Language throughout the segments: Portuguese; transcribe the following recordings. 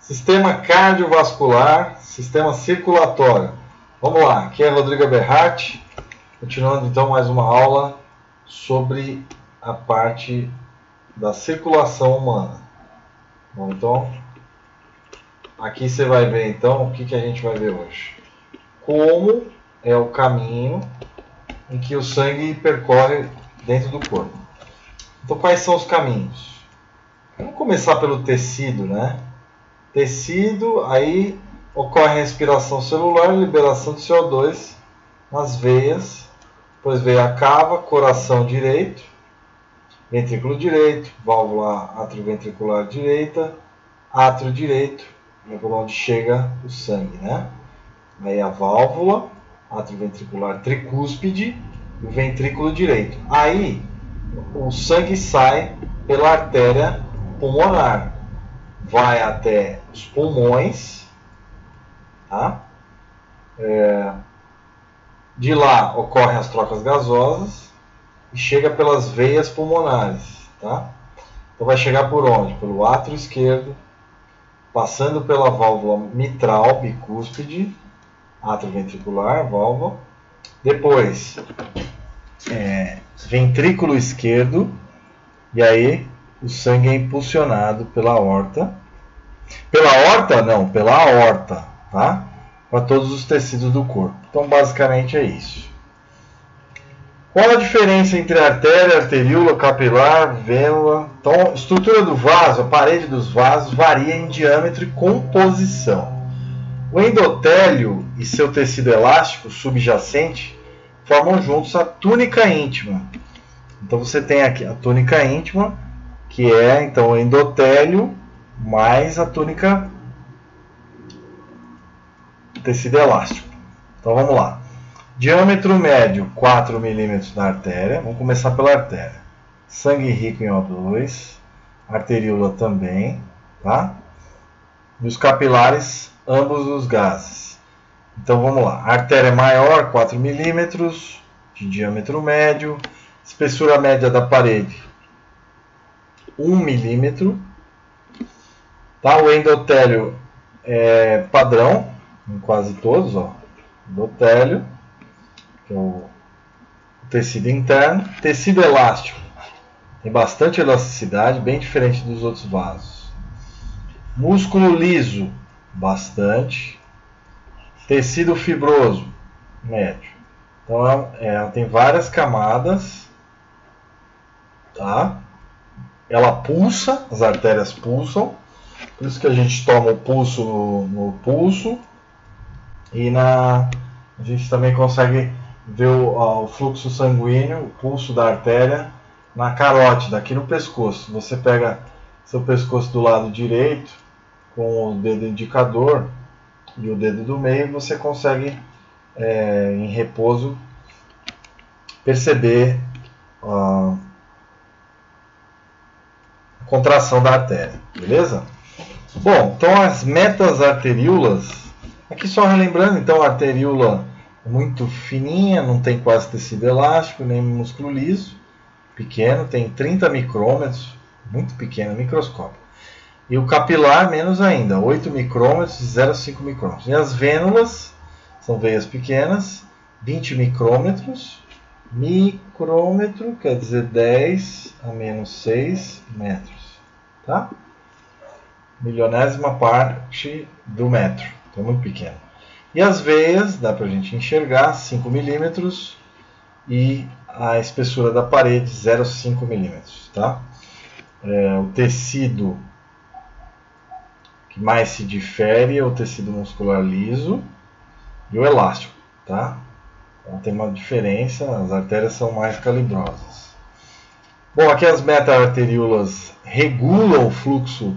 Sistema cardiovascular, sistema circulatório. Vamos lá, aqui é Rodrigo Berratti, continuando então mais uma aula sobre a parte da circulação humana. Bom, então, aqui você vai ver então o que a gente vai ver hoje. Como é o caminho em que o sangue percorre dentro do corpo. Então, quais são os caminhos? Vamos começar pelo tecido, né? Tecido, aí ocorre a respiração celular, liberação de CO2 nas veias, depois vem a cava, coração direito, ventrículo direito, válvula atrioventricular direita, átrio direito, é por onde chega o sangue, né? Aí a válvula atrioventricular tricúspide e o ventrículo direito. Aí o sangue sai pela artéria pulmonar, vai até os pulmões, tá? De lá ocorrem as trocas gasosas e chega pelas veias pulmonares, tá? Então vai chegar por onde? Pelo átrio esquerdo, passando pela válvula mitral bicúspide, atrioventricular, válvula, depois ventrículo esquerdo, e aí o sangue é impulsionado pela aorta. Pela aorta? Não, pela aorta, tá? Para todos os tecidos do corpo. Então, basicamente é isso. Qual a diferença entre artéria, arteríola, capilar, vênula? Então, estrutura do vaso, a parede dos vasos varia em diâmetro e composição. O endotélio e seu tecido elástico subjacente formam juntos a túnica íntima. Então, você tem aqui a túnica íntima, que é então o endotélio mais a túnica, tecido elástico. Então vamos lá. Diâmetro médio 4 milímetros na artéria. Vamos começar pela artéria. Sangue rico em O2, arteríola também, tá? E os capilares, ambos os gases. Então vamos lá. Artéria maior, 4 milímetros de diâmetro médio. Espessura média da parede, 1 milímetro. Tá? O endotélio é padrão em quase todos, ó. Endotélio, que é o tecido interno. Tecido elástico, tem bastante elasticidade, bem diferente dos outros vasos. Músculo liso, bastante. Tecido fibroso, médio. Então tem várias camadas, tá? Ela pulsa, as artérias pulsam. Por isso que a gente toma o pulso no pulso. E a gente também consegue ver o fluxo sanguíneo, o pulso da artéria, na carótida, aqui no pescoço. Você pega seu pescoço do lado direito, com o dedo indicador e o dedo do meio, você consegue, em repouso, perceber a contração da artéria, beleza? Bom, então as metaarteríolas, aqui só relembrando, então a arteríola é muito fininha, não tem quase tecido elástico, nem músculo liso, pequeno, tem 30 micrômetros, muito pequeno, microscópio. E o capilar, menos ainda, 8 micrômetros, 0,5 micrômetros. E as vênulas, são veias pequenas, 20 micrômetros, micrômetro quer dizer 10 a menos 6 metros, tá? Milionésima parte do metro, então é muito pequeno. E as veias, dá para a gente enxergar, 5 milímetros e a espessura da parede 0,5 milímetros, tá? O tecido que mais se difere é o tecido muscular liso e o elástico, tá? Então tem uma diferença, as artérias são mais calibrosas. Bom, aqui as metaarteríolas regulam o fluxo.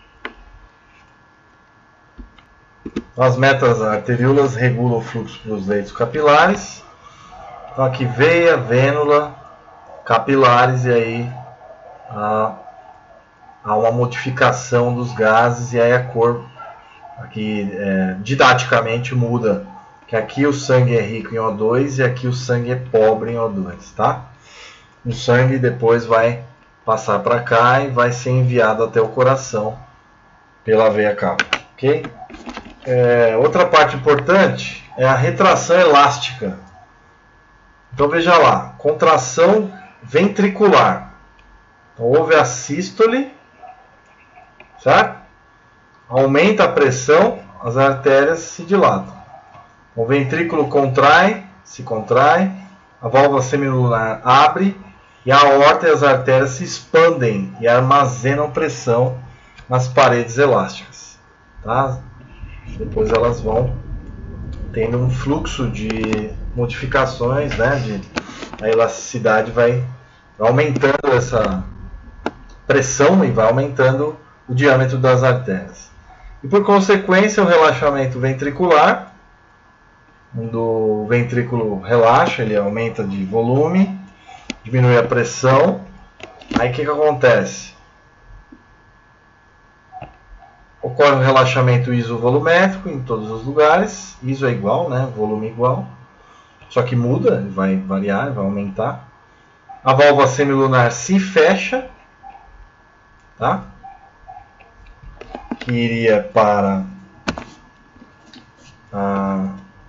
As metaarteríolas regulam o fluxo dos leitos capilares. Então aqui veia, vênula, capilares, e aí há uma modificação dos gases, e aí a cor aqui didaticamente muda, que aqui o sangue é rico em O2 e aqui o sangue é pobre em O2, tá? O sangue depois vai passar para cá e vai ser enviado até o coração pela veia cava, ok? Outra parte importante é a retração elástica. Então veja lá, contração ventricular. Então houve a sístole, certo? Aumenta a pressão, as artérias se dilatam. O ventrículo se contrai, a válvula semilunar abre e a aorta e as artérias se expandem e armazenam pressão nas paredes elásticas. Tá? Depois elas vão tendo um fluxo de modificações, né? A elasticidade vai aumentando essa pressão e vai aumentando o diâmetro das artérias. E por consequência o relaxamento ventricular, quando o ventrículo relaxa, ele aumenta de volume, diminui a pressão. Aí o que acontece? Ocorre um relaxamento isovolumétrico em todos os lugares. Iso é igual, né? Volume igual. Só que muda, ele vai variar, vai aumentar. A válvula semilunar se fecha, tá? Que iria para a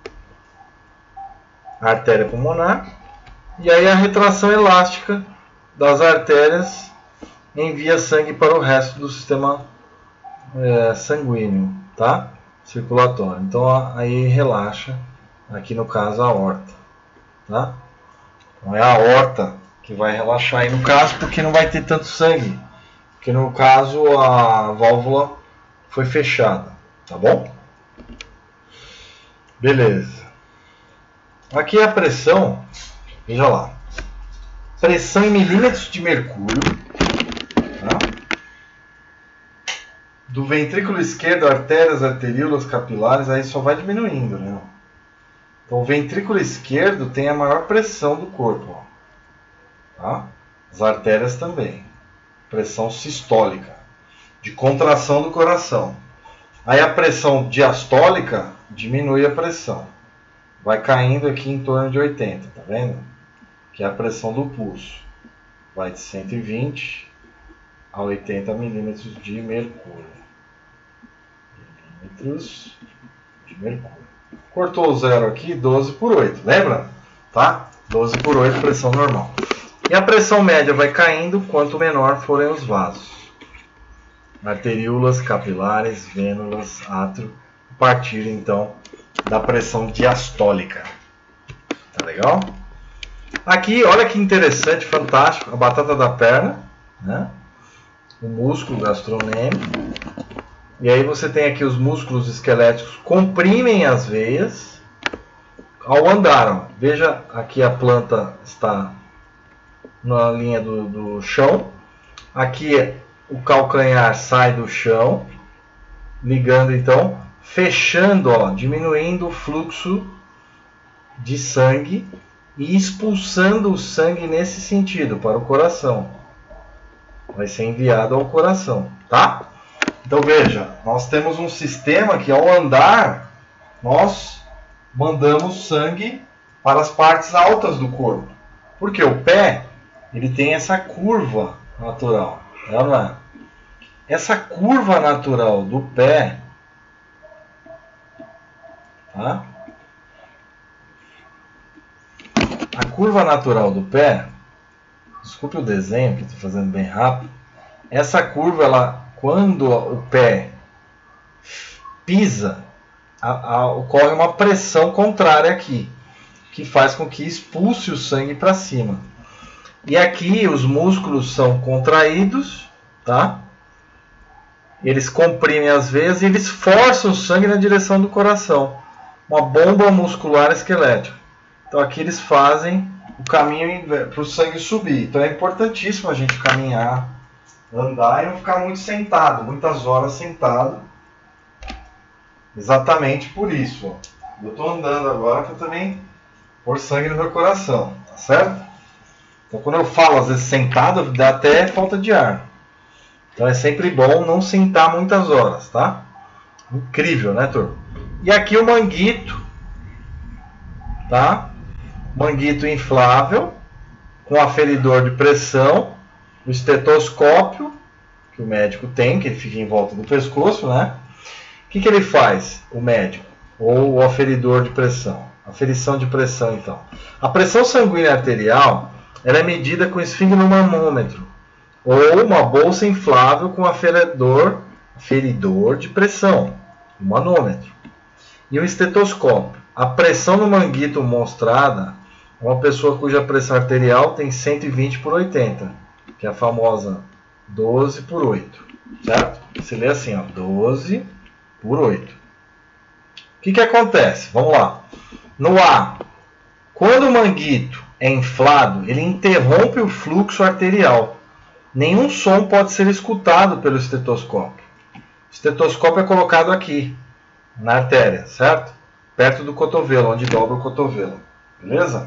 artéria pulmonar. E aí a retração elástica das artérias envia sangue para o resto do sistema sanguíneo, tá? Circulatório. Então aí relaxa, aqui no caso a aorta, tá? Então é a aorta que vai relaxar aí no caso, porque não vai ter tanto sangue, porque no caso a válvula foi fechada, tá bom? Beleza. Aqui a pressão, veja lá, pressão em milímetros de mercúrio, tá? Do ventrículo esquerdo, artérias, arteríolas, capilares, aí só vai diminuindo, né? Então o ventrículo esquerdo tem a maior pressão do corpo, ó, tá? As artérias também, pressão sistólica, de contração do coração. Aí a pressão diastólica diminui a pressão, vai caindo aqui em torno de 80, tá vendo? Que é a pressão do pulso, vai de 120 a 80 milímetros de mercúrio. Milímetros de mercúrio. Cortou o zero aqui, 12 por 8, lembra? Tá? 12 por 8, pressão normal. E a pressão média vai caindo quanto menor forem os vasos. Arteríolas, capilares, vênulas, átrio, a partir então da pressão diastólica. Tá legal? Aqui, olha que interessante, fantástico, a batata da perna, né? O músculo gastronêmico. E aí você tem aqui os músculos esqueléticos comprimem as veias ao andar. Ó. Veja, aqui a planta está na linha do chão. Aqui o calcanhar sai do chão, ligando então, fechando, ó, diminuindo o fluxo de sangue e expulsando o sangue nesse sentido para o coração. Vai ser enviado ao coração, tá? Então veja, nós temos um sistema que ao andar nós mandamos sangue para as partes altas do corpo. Porque o pé, ele tem essa curva natural, não é? Essa curva natural do pé, tá? A curva natural do pé, desculpe o desenho que estou fazendo bem rápido, essa curva, ela, quando o pé pisa, ocorre uma pressão contrária aqui, que faz com que expulse o sangue para cima. E aqui os músculos são contraídos, tá? Eles comprimem as veias e eles forçam o sangue na direção do coração. Uma bomba muscular esquelética. Então aqui eles fazem o caminho para o sangue subir. Então é importantíssimo a gente caminhar, andar e não ficar muito sentado, muitas horas sentado. Exatamente por isso. Ó. Eu estou andando agora para também pôr sangue no meu coração, tá certo? Então quando eu falo às vezes sentado, dá até falta de ar. Então é sempre bom não sentar muitas horas, tá? Incrível, né, turma? E aqui o manguito, tá? Manguito inflável, com aferidor de pressão, o estetoscópio que o médico tem, que ele fica em volta do pescoço, né? O que ele faz, o médico? Ou o aferidor de pressão? Aferição de pressão, então. A pressão sanguínea arterial ela é medida com esfigmomanômetro ou uma bolsa inflável com aferidor de pressão, o manômetro, e um estetoscópio. A pressão no manguito mostrada é uma pessoa cuja pressão arterial tem 120 por 80, que é a famosa 12 por 8, certo? Você lê assim, ó, 12 por 8. O que acontece? Vamos lá. No A, quando o manguito é inflado, ele interrompe o fluxo arterial. Nenhum som pode ser escutado pelo estetoscópio. O estetoscópio é colocado aqui, na artéria, certo? Perto do cotovelo, onde dobra o cotovelo. Beleza?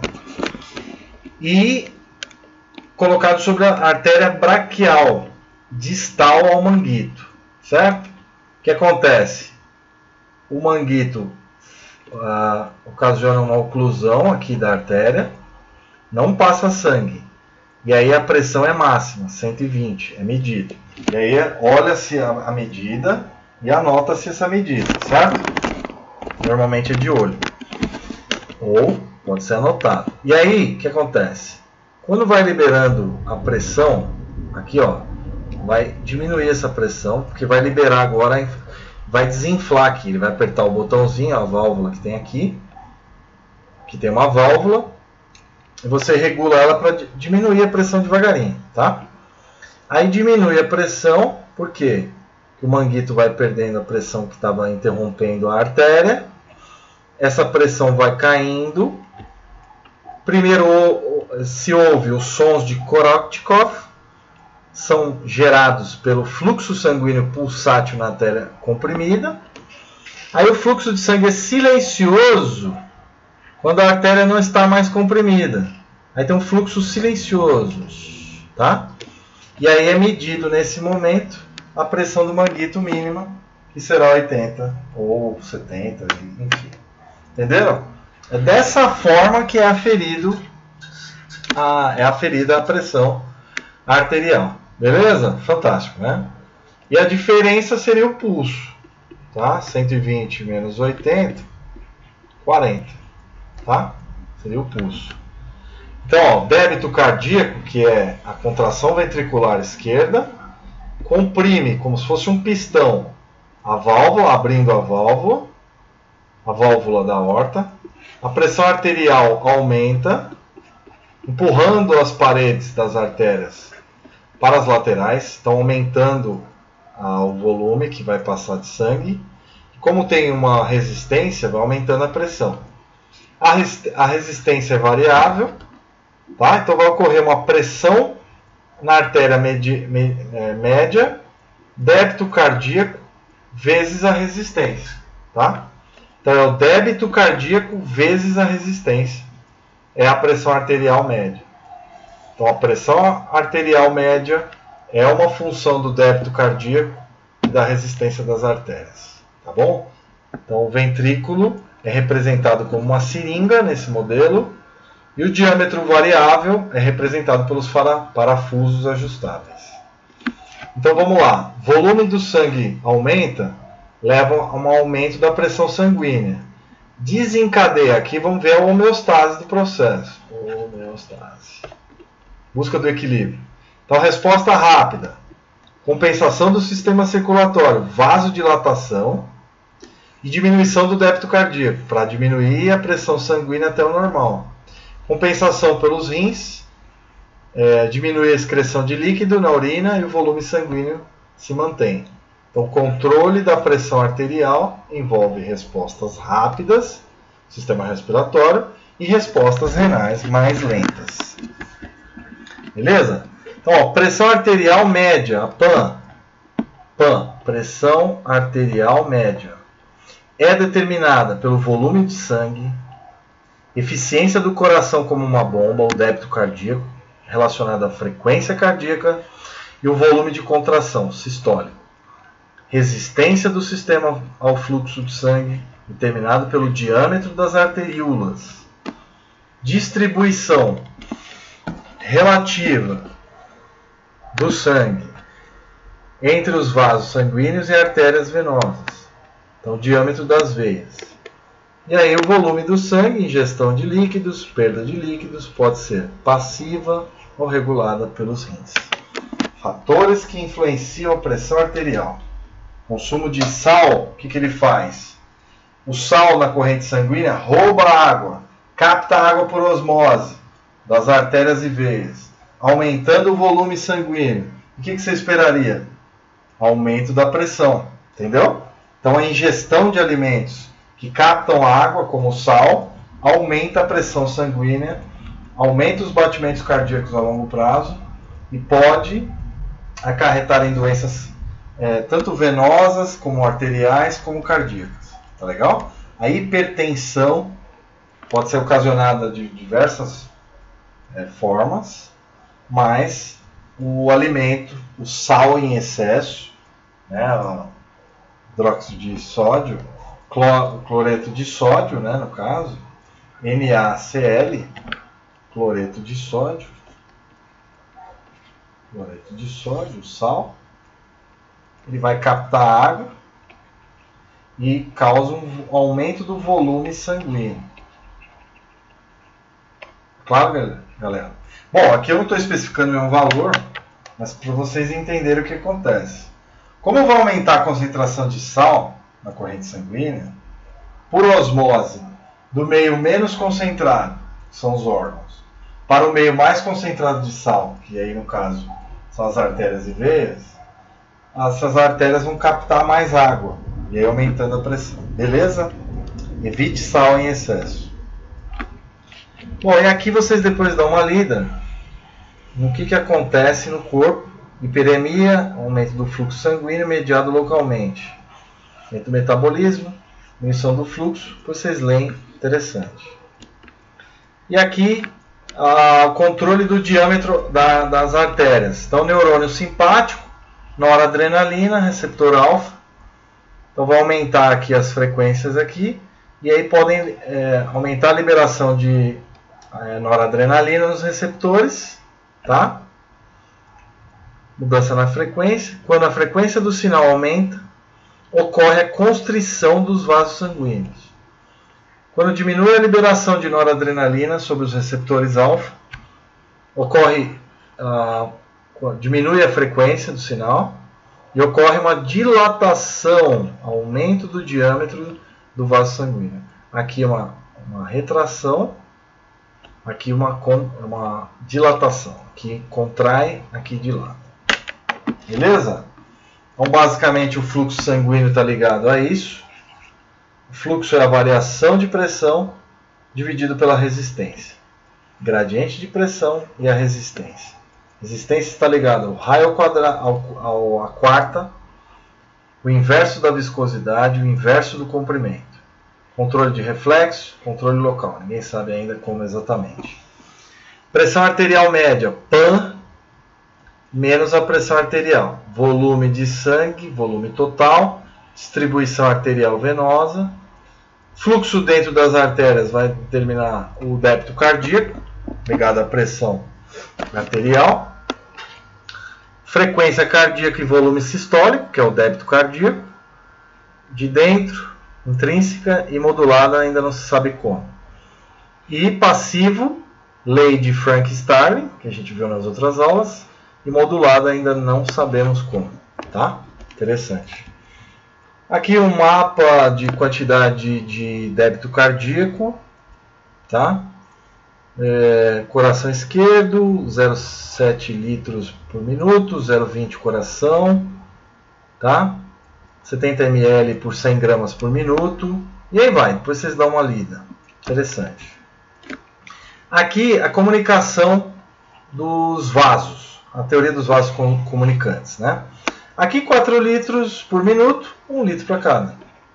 E colocado sobre a artéria braquial, distal ao manguito, certo? O que acontece? O manguito ocasiona uma oclusão aqui da artéria, não passa sangue. E aí a pressão é máxima, 120, é medida. E aí olha-se a medida e anota-se essa medida, certo? Normalmente é de olho. Ou pode ser anotado. E aí, o que acontece? Quando vai liberando a pressão, aqui ó, vai diminuir essa pressão, porque vai liberar agora, vai desinflar aqui. Ele vai apertar o botãozinho, a válvula que tem aqui, que tem uma válvula, e você regula ela para diminuir a pressão devagarinho, tá? Aí diminui a pressão, por quê? Porque o manguito vai perdendo a pressão que estava interrompendo a artéria, essa pressão vai caindo. Primeiro se ouve os sons de Korotchkov, são gerados pelo fluxo sanguíneo pulsátil na artéria comprimida. Aí o fluxo de sangue é silencioso quando a artéria não está mais comprimida. Aí tem um fluxo silencioso, tá? E aí é medido nesse momento a pressão do manguito mínima, que será 80 ou 70, enfim. Entenderam? É dessa forma que é aferida a pressão arterial. Beleza? Fantástico, né? E a diferença seria o pulso, tá? 120 menos 80, 40, tá? Seria o pulso. Então, ó, débito cardíaco, que é a contração ventricular esquerda, comprime como se fosse um pistão a válvula, abrindo a válvula da aorta. A pressão arterial aumenta, empurrando as paredes das artérias para as laterais, estão aumentando o volume que vai passar de sangue. Como tem uma resistência, vai aumentando a pressão. A resistência é variável, tá? Então vai ocorrer uma pressão na artéria média, débito cardíaco vezes a resistência, tá? Então é o débito cardíaco vezes a resistência, é a pressão arterial média. Então a pressão arterial média é uma função do débito cardíaco e da resistência das artérias, tá bom? Então o ventrículo é representado como uma seringa nesse modelo e o diâmetro variável é representado pelos parafusos ajustáveis. Então vamos lá, volume do sangue aumenta, leva a um aumento da pressão sanguínea. Desencadeia, aqui vamos ver a homeostase do processo. Homeostase. Busca do equilíbrio. Então, resposta rápida. Compensação do sistema circulatório, vasodilatação e diminuição do débito cardíaco, para diminuir a pressão sanguínea até o normal. Compensação pelos rins, diminui a excreção de líquido na urina e o volume sanguíneo se mantém. Então, o controle da pressão arterial envolve respostas rápidas, sistema respiratório, e respostas renais mais lentas. Beleza? Então, ó, pressão arterial média, a PAN, pressão arterial média, é determinada pelo volume de sangue, eficiência do coração como uma bomba, o débito cardíaco, relacionado à frequência cardíaca, e o volume de contração, sistólico. Resistência do sistema ao fluxo de sangue, determinado pelo diâmetro das arteríolas. Distribuição relativa do sangue entre os vasos sanguíneos e artérias venosas. Então, o diâmetro das veias. E aí o volume do sangue, ingestão de líquidos, perda de líquidos, pode ser passiva ou regulada pelos rins. Fatores que influenciam a pressão arterial. Consumo de sal, o que ele faz? O sal na corrente sanguínea rouba a água, capta a água por osmose das artérias e veias, aumentando o volume sanguíneo. O que você esperaria? Aumento da pressão, entendeu? Então a ingestão de alimentos que captam água, como o sal, aumenta a pressão sanguínea, aumenta os batimentos cardíacos a longo prazo e pode acarretar em doenças tanto venosas, como arteriais, como cardíacas. Tá legal? A hipertensão pode ser ocasionada de diversas formas, mas o alimento, o sal em excesso, né, hidróxido de sódio, cloreto de sódio, né, no caso, NaCl, cloreto de sódio, sal, ele vai captar água e causa um aumento do volume sanguíneo. Claro, galera? Bom, aqui eu não estou especificando nenhum valor, mas para vocês entenderem o que acontece. Como eu vou aumentar a concentração de sal na corrente sanguínea, por osmose, do meio menos concentrado, que são os órgãos, para o meio mais concentrado de sal, que aí no caso são as artérias e veias, essas artérias vão captar mais água, e aí aumentando a pressão. Beleza? Evite sal em excesso. Bom, e aqui vocês depois dão uma lida no que acontece no corpo. Hiperemia, aumento do fluxo sanguíneo mediado localmente. Aumento do metabolismo, diminuição do fluxo, vocês leem, interessante. E aqui, o controle do diâmetro das artérias. Então, neurônio simpático, noradrenalina, receptor alfa. Então, vou aumentar aqui as frequências aqui. E aí podem aumentar a liberação de noradrenalina nos receptores, tá? Mudança na frequência. Quando a frequência do sinal aumenta, ocorre a constrição dos vasos sanguíneos. Quando diminui a liberação de noradrenalina sobre os receptores alfa, diminui a frequência do sinal e ocorre uma dilatação, aumento do diâmetro do vaso sanguíneo. Aqui uma retração, aqui uma dilatação. Aqui contrai, aqui dilata. Beleza? Então, basicamente, o fluxo sanguíneo está ligado a isso. O fluxo é a variação de pressão dividido pela resistência. Gradiente de pressão e a resistência. Resistência está ligada ao raio ao quadrado, à quarta, o inverso da viscosidade, o inverso do comprimento. Controle de reflexo, controle local. Ninguém sabe ainda como exatamente. Pressão arterial média, PAN, menos a pressão arterial. Volume de sangue, volume total, distribuição arterial venosa. Fluxo dentro das artérias vai determinar o débito cardíaco, ligado à pressão arterial. Frequência cardíaca e volume sistólico, que é o débito cardíaco. De dentro, intrínseca e modulada, ainda não se sabe como. E passivo, lei de Frank-Starling, que a gente viu nas outras aulas. E modulada ainda não sabemos como, tá? Interessante. Aqui um mapa de quantidade de débito cardíaco, tá? Coração esquerdo, 0,7 litros por minuto, 0,20 coração, tá? 70 ml por 100 gramas por minuto, e aí vai, depois vocês dão uma lida. Interessante. Aqui a comunicação dos vasos, a teoria dos vasos comunicantes, né? Aqui 4 litros por minuto, 1 litro para cada.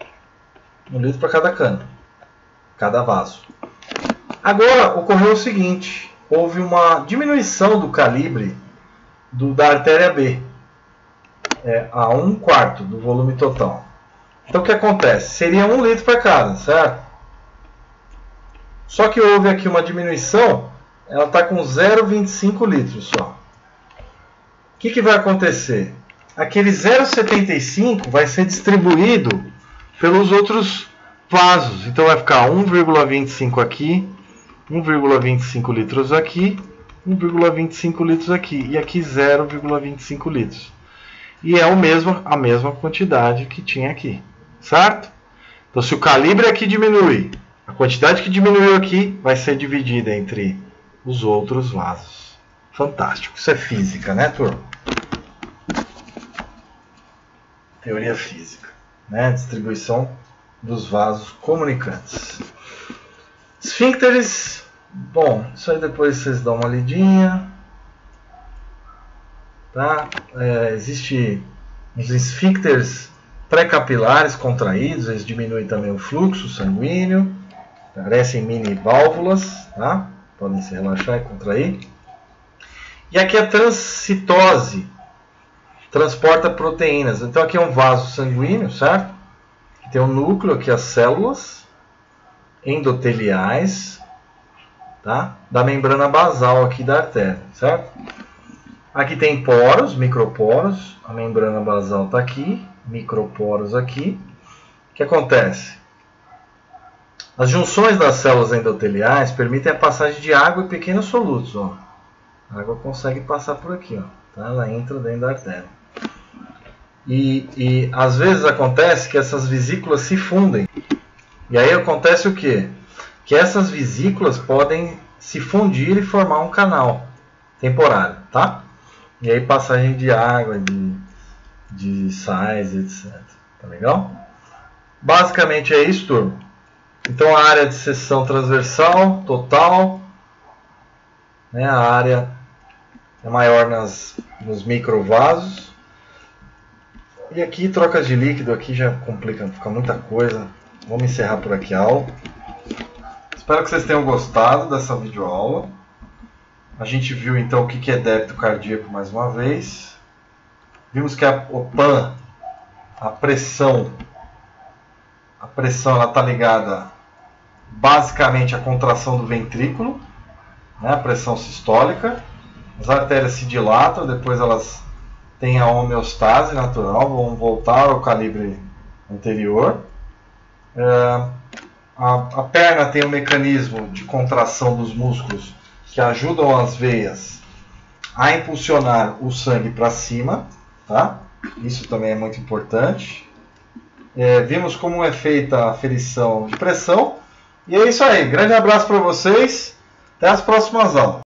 1 litro para cada cano, cada vaso. Agora ocorreu o seguinte, houve uma diminuição do calibre da artéria B, a 1/4 do volume total. Então o que acontece? Seria 1 litro para cada, certo? Só que houve aqui uma diminuição, ela está com 0,25 litros só. O que vai acontecer? aquele 0,75 vai ser distribuído pelos outros vasos. Então vai ficar 1,25 aqui, 1,25 litros aqui, 1,25 litros aqui e aqui 0,25 litros. E é a mesma quantidade que tinha aqui, certo? Então se o calibre aqui diminui, a quantidade que diminuiu aqui vai ser dividida entre os outros vasos. Fantástico. Isso é física, né, turma? Teoria física, né? Distribuição dos vasos comunicantes. Esfíncteres. Bom, isso aí depois vocês dão uma lidinha. Tá? Existe os esfíncteres pré-capilares contraídos, eles diminuem também o fluxo sanguíneo. Parecem mini válvulas, tá? Podem se relaxar e contrair. E aqui a transcitose transporta proteínas. Então aqui é um vaso sanguíneo, certo? Tem um núcleo aqui, as células endoteliais, tá? Da membrana basal aqui da artéria, certo? Aqui tem poros, microporos. A membrana basal está aqui, microporos aqui. O que acontece? As junções das células endoteliais permitem a passagem de água e pequenos solutos. Ó. A água consegue passar por aqui, ó, tá? Ela entra dentro da artéria. E às vezes acontece que essas vesículas se fundem. E aí acontece o quê? Que essas vesículas podem se fundir e formar um canal temporário, tá? E aí passagem de água, de sais, etc. Tá legal? Basicamente é isso, turma. Então a área de seção transversal total, né? A área é maior nos microvasos. E aqui trocas de líquido, aqui já complica, fica muita coisa. Vamos encerrar por aqui a aula. Espero que vocês tenham gostado dessa videoaula. A gente viu então o que é débito cardíaco mais uma vez. Vimos que o PAN, a pressão ela está ligada basicamente à contração do ventrículo, né, a pressão sistólica. As artérias se dilatam, depois elas têm a homeostase natural, vão voltar ao calibre anterior. A perna tem um mecanismo de contração dos músculos que ajudam as veias a impulsionar o sangue para cima, tá? Isso também é muito importante. Vimos como é feita a aferição de pressão. E é isso aí. Grande abraço para vocês. Até as próximas aulas.